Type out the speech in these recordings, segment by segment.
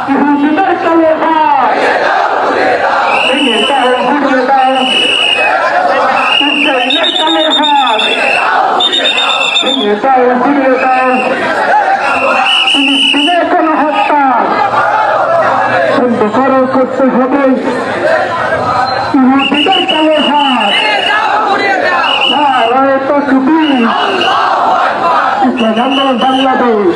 ইহুদিদের কালো হাত ভেঙে দাও ঘুরিয়ে দাও, ইসরায়েলের কালো হাত ভেঙে দাও ঘুরিয়ে দাও, ফিলিস্তিনের কোন হত্যা বন্ধ করো, করতে হবে। ইহুদিদের কালো হাত আন্দোলন বাংলাদেশ।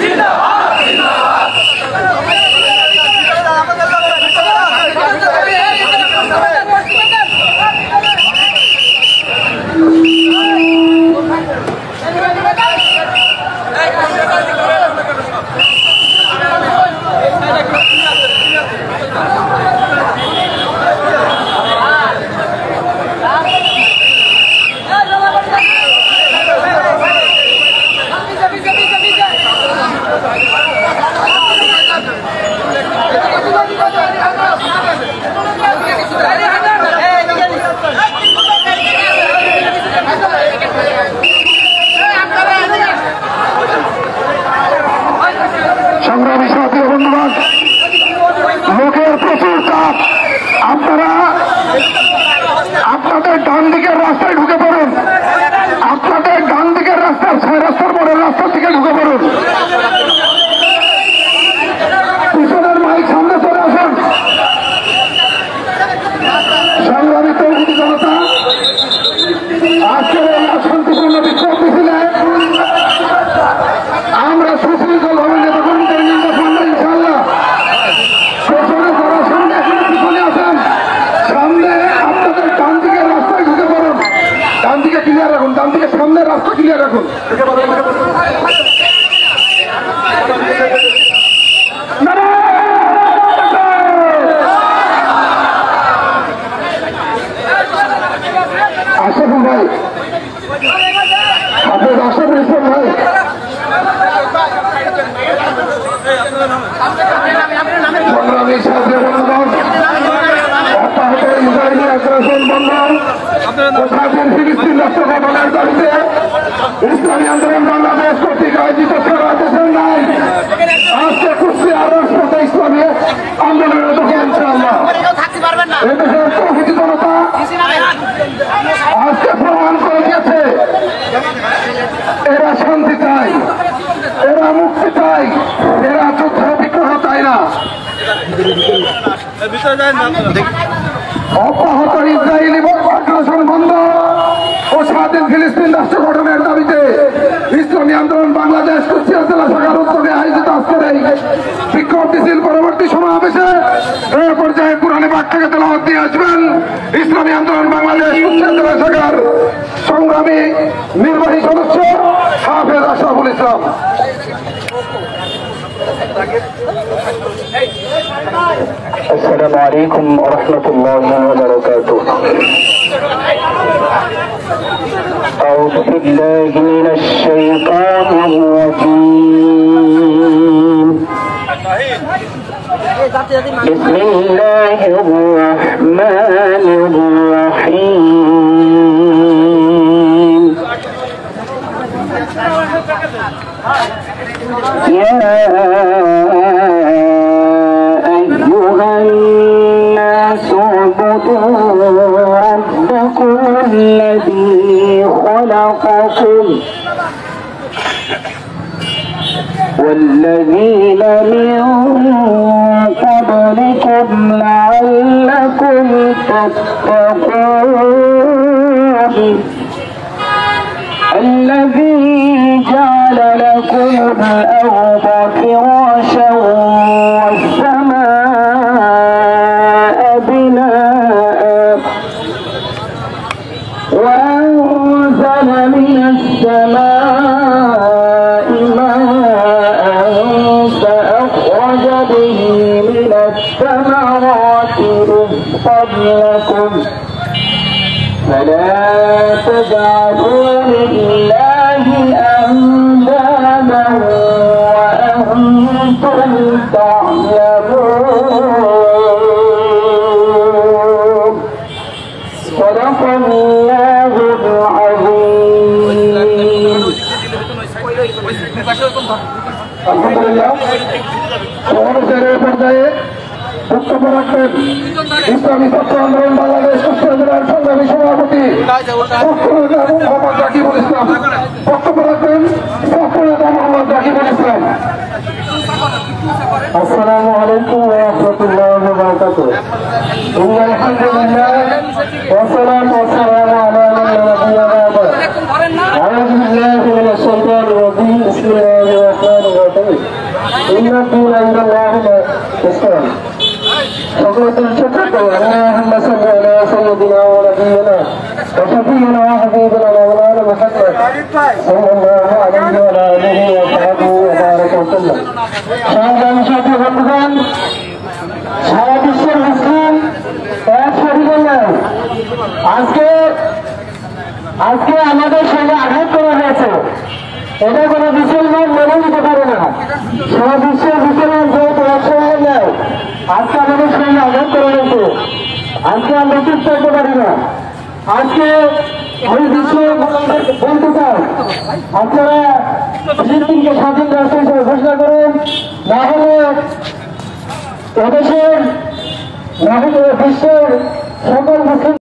সংগ্রামী সাথী বন্ধুগণ, লোকের প্রচুর চাপ, আপনারা আপনাদের ডান দিকের রাস্তায় ঢুকে পড়ুন, আপনাদের ডান দিকের রাস্তার 6 রাস্তার পরের রাস্তার দিকে ঢুকে পড়ুন। পিছনের মাইক সামনে চলে আসুন। সংগ্রামী তৌহিদি জনতা, আজকের এই শান্তিপূর্ণ বিক্ষোভ মিছিলে আমরা সুশৃঙ্খল ভাবে নেতাকর্মীদের নির্দেশ মানব ইনশাআল্লাহ। পেছনে যারা সামনে এখনো পিছনে আছেন, সামনে আপনাদের ডান দিকের রাস্তায় ঢুকে পড়ুন। ডান দিকে ক্লিয়ার রাখুন, ডান দিকে সামনের রাস্তা ক্লিয়ার রাখুন। আশরাফ ভাই, হাফেজ আশরাফ ইসলাম ভাই, সংগ্রামী সাথী বন্ধুগণ, অব্যাহত ইসরায়েলি আগ্রাসন বন্ধ ও স্বাধীন ফিলিস্তিন রাষ্ট্র গঠনের দাবিতে ইসলামী আন্দোলন বাংলাদেশ কর্তৃক আয়োজিত দেশের নাই আজকে কুষ্টিয়ার রাজপথে ইসলামী আন্দোলনের দখল ইনশাআল্লাহ। এদেশের তৌহিদি জনতা আজকে প্রমাণ করে দিয়েছে এরা শান্তি চায়, এরা মুক্তি চায়, এরা যুদ্ধ বিগ্রহ চায় না। অব্যাহত ইসরায়েলি আগ্রাসন বন্ধ ও স্বাধীন ফিলিস্তিন রাষ্ট্র গঠনের দাবিতে ইসলামী আন্দোলন বাংলাদেশ কুষ্টিয়া জেলা শাখার উদ্যোগে আয়োজিত আজকের এই বিক্ষোভ মিছিল পরবর্তী সমাবেশে এই পর্যায়ে কোরআনে পাক থেকে তেলাওয়াত দিয়ে আসবেন ইসলামী আন্দোলন বাংলাদেশ কুষ্টিয়া জেলা শাখার সংগ্রামী নির্বাহী সদস্য হাফেজ আশরাফুল ইসলাম। السلام عليكم ورحمة الله وبركاته. أعوذ بالله من الشيطان الرجيم. بسم الله الرحمن الرحيم. يا أيها الناس اعبدوا ربكم الذي خلقكم والذين من قبلكم لعلكم تتقون الذي جعل لكم الأرض فراشا والسماء بناء وأنزل من السماء ماء فأخرج به من الثمرات رزقا لكم فلا تجعلوا لله أندادا وأنتم تعلمون. صدق الله العظيم. الحمد لله. সমাবেশের এই পর্যায়ে বক্তব্য রাখবেন ইসলামী ছাত্র আন্দোলন বাংলাদেশ কুষ্টিয়া জেলার সংগ্রামী সভাপতি মোহাম্মদ রাকিবুল ইসলাম। বক্তব্য রাখবেন মোহাম্মদ রাকিবুল ইসলাম। আসসালামু আলাইকুম ওয়া রাহমাতুল্লাহি ওয়া বারাকাতুহু। ইন্নাল হামদুলিল্লাহ ওয়া সলাতু ওয়া সালামু আলা মান লা নাবিয়্যা বা'দা। আউযু বিল্লাহি মিনাশ শাইতানির রাজীম। বিসমিল্লাহির রাহমানির রাহিম। ইন্নাদ দীনা ইনদাল্লাহিল ইসলাম। সকলের সাথে আল্লাহুম্মা সাল্লি আলা সাইয়্যিদিনা ওয়া নাবিয়্যিনা ওয়া শাফিঈনা ওয়া হাবিবিনা মাওলানা মুহাম্মদ সাল্লাল্লাহু আলাইহি ওয়া আলিহি ওয়া সাহবিহি ওয়া বারাকা ওয়া সাল্লাম। সংগ্রামী সাথী বন্ধুগণ, সারা বিশ্বের মুসলিম এক শরীরের নয়। আজকে আমাদের সঙ্গে আঘাত করা হয়েছে, এটা কোনো মুসলমান মেনে নিতে পারে না। সারা বিশ্বের মুসলমান যেহেতু একসঙ্গে নেয়, আজকে আমাদের সঙ্গে আঘাত করা হয়েছে, আজকে আমরা চুপ করতে পারি না। আজকে আমি বিশ্বের বলতে চাই, আপনারা ফিলিস্তিনকে স্বাধীন রাষ্ট্র হিসেবে ঘোষণা করুন, না হলে এদেশের না হলে বিশ্বের সকল মুসলিম